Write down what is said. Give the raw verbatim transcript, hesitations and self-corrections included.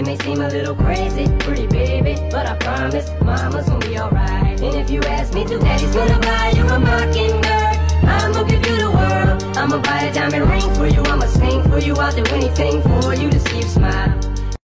It may seem a little crazy, pretty baby, but I promise mama's gonna be alright. And if you ask me to, daddy's gonna buy you a mockingbird. I'ma give you the world. I'ma buy a diamond ring for you. I'ma sing for you. I'll do anything for you to see you smile.